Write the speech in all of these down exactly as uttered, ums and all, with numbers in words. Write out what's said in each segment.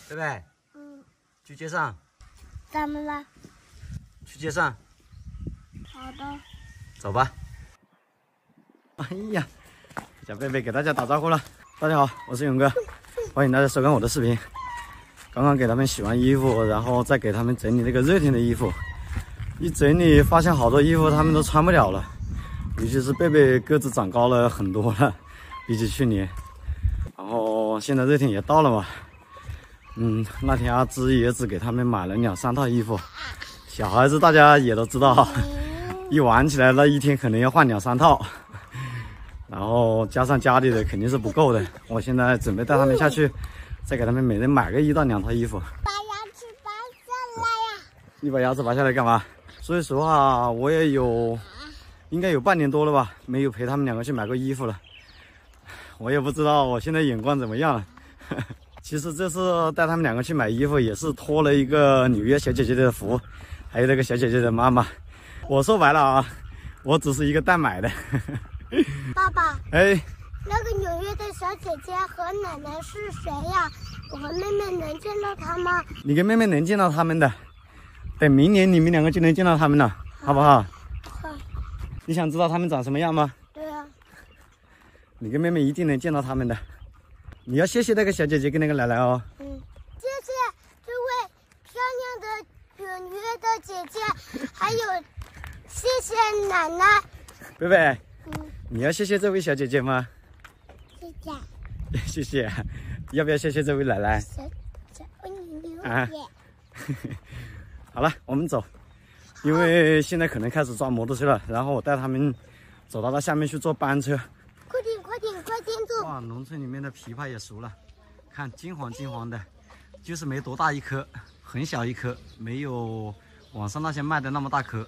贝贝， 嗯， 去街上。 怎么了？ 去街上。 好的。 走吧。哎呀，小贝贝给大家打招呼了。大家好，我是勇哥，欢迎大家收看我的视频。刚刚给他们洗完衣服，然后再给他们整理那个热天的衣服。一整理发现好多衣服他们都穿不了了，尤其是贝贝个子长高了很多了，比起去年。然后现在热天也到了嘛。嗯，那天阿芝也只给他们买了两三套衣服。小孩子大家也都知道，一玩起来那一天可能要换两三套，然后加上家里的肯定是不够的。我现在准备带他们下去，再给他们每人买个一到两套衣服。 把牙齿拔下来呀！ 你把牙齿拔下来干嘛？说实话，我也有应该有半年多了吧，没有陪他们两个去买过衣服了。我也不知道我现在眼光怎么样了。其实这次带他们两个去买衣服，也是托了一个纽约小姐姐的福，还有那个小姐姐的妈妈。我说白了啊，我只是一个代买的。 爸爸， 哎， 那个纽约的小姐姐和奶奶是谁呀？我和妹妹能见到她吗？ 你跟妹妹能见到他们的，等明年你们两个就能见到他们了，好不好？ 好。 你想知道他们长什么样吗？ 对啊。 你跟妹妹一定能见到他们的。你要谢谢那个小姐姐跟那个奶奶哦。 嗯，谢谢这位漂亮的纽约的姐姐，还有谢谢奶奶。 贝贝， 嗯， 你要谢谢这位小姐姐吗？ 谢谢。 谢谢。要不要谢谢这位奶奶？ 小小为你留啊言。 好了，我们走，因为现在可能开始抓摩托车了，然后我带他们走到那下面去坐班车。 快点，快点，快点走！ 哇，农村里面的枇杷也熟了，看金黄金黄的，就是没多大一颗，很小一颗，没有网上那些卖的那么大颗。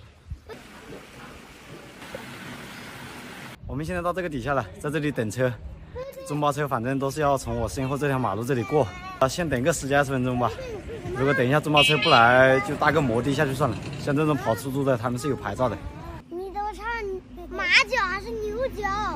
我们现在到这个底下了，在这里等车。中巴车反正都是要从我身后这条马路这里过，啊，先等个十几二十分钟吧。如果等一下中巴车不来，就搭个摩的下去算了。像这种跑出租的，他们是有牌照的。 你都唱马脚还是牛脚？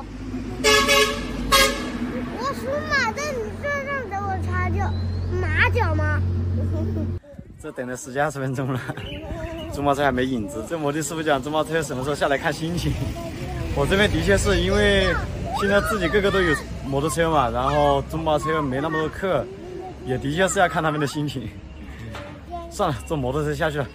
我属马的，你这让给我插脚马脚吗？ 这等了十几二十分钟了，中巴车还没影子。这摩的师傅讲，中巴车什么时候下来看心情。我这边的确是因为现在自己个个都有摩托车嘛，然后中巴车没那么多客，也的确是要看他们的心情。算了，坐摩托车下去了。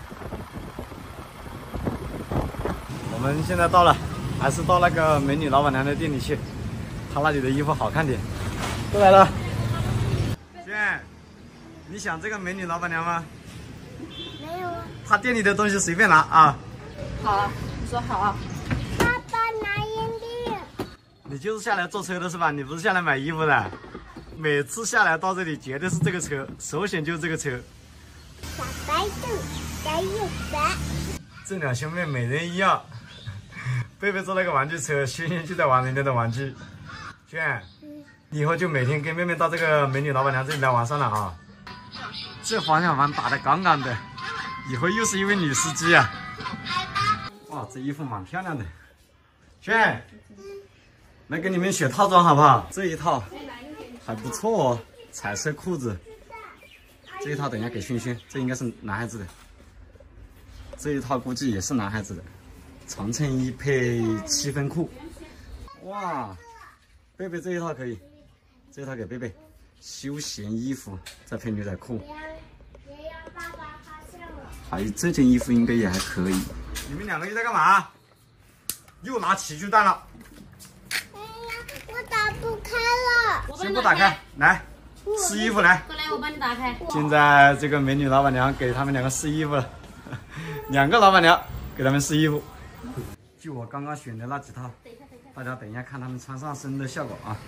我们现在到了，还是到那个美女老板娘的店里去，她那里的衣服好看点。都来了，轩，你想这个美女老板娘吗？ 没有啊。 她店里的东西随便拿啊。 好啊，你说好啊。 爸爸拿烟蒂。 你就是下来坐车的是吧？你不是下来买衣服的。每次下来到这里，绝对是这个车，首选就是这个车。 小白兔，小有白。 这两兄妹每人一样。贝贝坐那个玩具车，轩轩就在玩人家的玩具。轩，以后就每天跟妹妹到这个美女老板娘这里来玩算了啊。这方向盘打得杠杠的，以后又是一位女司机啊。哇，这衣服蛮漂亮的。轩，来给你们选套装好不好？这一套还不错哦，彩色裤子。这一套等一下给轩轩，这应该是男孩子的。这一套估计也是男孩子的，长衬衣配七分裤。哇，贝贝这一套可以，这一套给贝贝。休闲衣服再配牛仔裤。 别让爸爸发现我。 还有这件衣服应该也还可以。你们两个又在干嘛？又拿起居蛋了。 哎呀，我打不开了。 先不打开，来试衣服来。 过来，我帮你打开。 现在这个美女老板娘给他们两个试衣服了，两个老板娘给他们试衣服。就我刚刚选的那几套，大家等一下看他们穿上身的效果啊。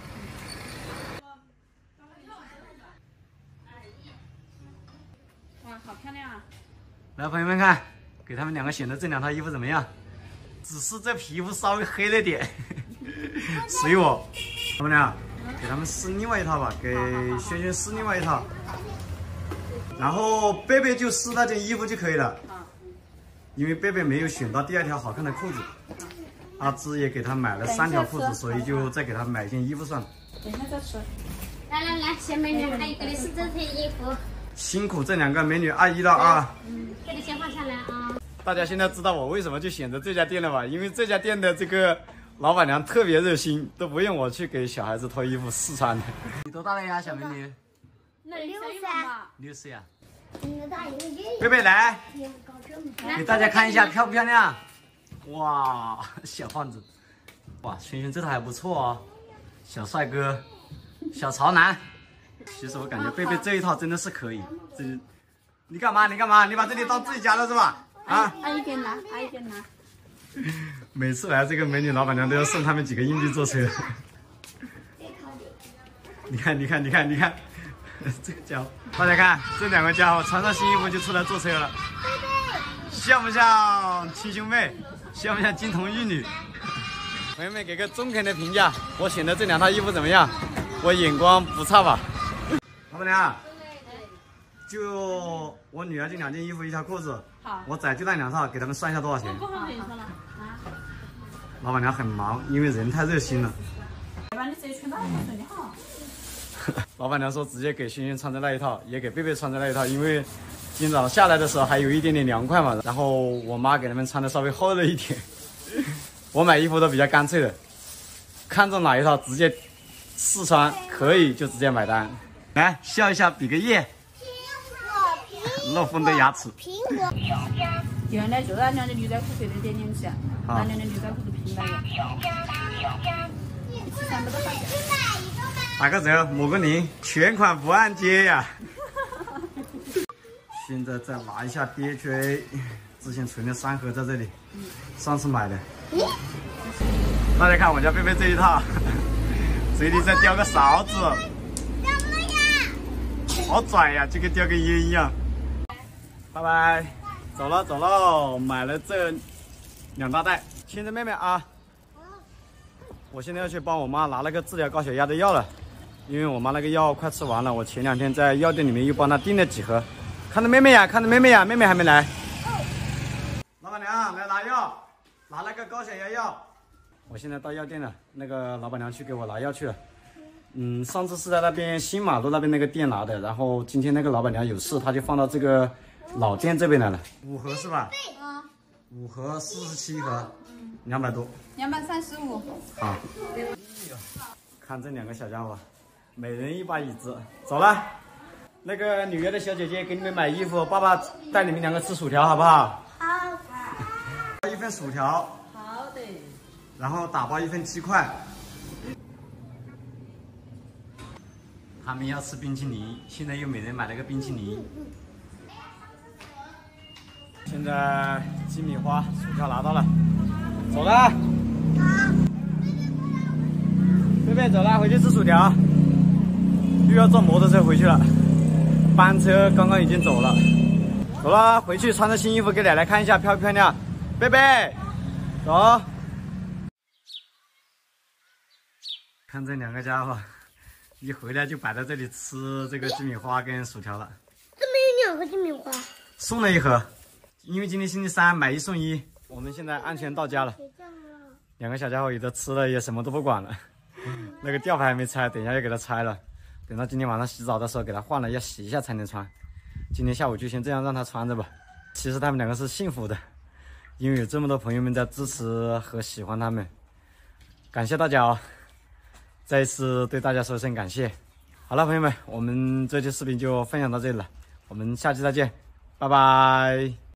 哇，好漂亮啊！ 来，朋友们看，给他们两个选的这两套衣服怎么样？只是这皮肤稍微黑了点，随我。老板娘，给他们试另外一套吧，给轩轩试另外一套，然后贝贝就试那件衣服就可以了。因为贝贝没有选到第二条好看的裤子，阿芝也给他买了三条裤子，所以就再给他买一件衣服算了。 等一下再吃。 来来来，小美女，还有给你是这件衣服。 辛苦这两个美女阿姨了啊！ 嗯，给你先放下来啊。 大家现在知道我为什么就选择这家店了吧？因为这家店的这个老板娘特别热心，都不用我去给小孩子脱衣服试穿的。你多大了呀，小美女？ 那你小一岁嘛？ 六岁啊。 你大一个贝贝来， 来给大家看一下漂不漂亮？哇，小胖子，哇，轩轩这套还不错哦，小帅哥，小潮男。其实我感觉贝贝这一套真的是可以。这，你干嘛？你干嘛？你把这里当自己家了是吧？啊！ 阿姨给拿，阿姨给拿。 每次来这个美女老板娘都要送他们几个硬币坐车。你看，你看，你看，你看，这个家伙，大家看这两个家伙穿上新衣服就出来坐车了，像不像亲兄妹？像不像金童玉女？朋友们给个中肯的评价，我选的这两套衣服怎么样？我眼光不差吧？老板娘，就我女儿就两件衣服一条裤子， 好， 我崽就带两套，给他们算一下多少钱？ 不好跟你说了啊。 老板娘很忙，因为人太热心了。 把你这一圈到我说你好。 老板娘说直接给轩轩穿着那一套，也给贝贝穿着那一套，因为今早下来的时候还有一点点凉快嘛。然后我妈给他们穿的稍微厚了一点。我买衣服都比较干脆的，看中哪一套直接试穿，可以就直接买单。来笑一下，比个耶。漏风的牙齿。 苹果。 原来就俺娘的牛仔裤配的点点起，俺娘的牛仔裤是平的。一次三百多块钱。 打个折，抹个零，全款不按揭呀。现在再拿一下爹追，之前存了三盒在这里，上次买的。大家看我家贝贝这一套，嘴里再叼个勺子，好拽呀，就跟叼根烟一样。拜拜，走了走喽，买了这两大袋，亲着妹妹啊。我现在要去帮我妈拿那个治疗高血压的药了。因为我妈那个药快吃完了，我前两天在药店里面又帮她订了几盒。看着妹妹呀，看着妹妹呀，妹妹还没来。老板娘来拿药，拿那个高血压药。我现在到药店了，那个老板娘去给我拿药去了。嗯，上次是在那边新马路那边那个店拿的，然后今天那个老板娘有事，她就放到这个老店这边来了。五盒是吧？ 嗯。 五盒四十七盒，两百多。 两百三十五。 好。看这两个小家伙。每人一把椅子，走了。那个纽约的小姐姐给你们买衣服，爸爸带你们两个吃薯条，好不好？ 好。 一份薯条。 好的。 然后打包一份鸡块。他们要吃冰淇淋，现在又每人买了个冰淇淋。现在鸡米花、薯条拿到了，走了。贝贝走了，回去吃薯条。又要坐摩托车回去了，班车刚刚已经走了，走了，回去穿着新衣服给奶奶看一下漂不漂亮。贝贝，走。看这两个家伙，一回来就摆在这里吃这个鸡米花跟薯条了。 这边有两盒鸡米花， 送了一盒，因为今天星期三买一送一。我们现在安全到家了，两个小家伙也都吃了，也什么都不管了。那个吊牌还没拆，等一下要给它拆了。等到今天晚上洗澡的时候给他换了，要洗一下才能穿。今天下午就先这样让他穿着吧。其实他们两个是幸福的，因为有这么多朋友们在支持和喜欢他们。感谢大家哦，再一次对大家说声感谢。好了，朋友们，我们这期视频就分享到这里了，我们下期再见，拜拜。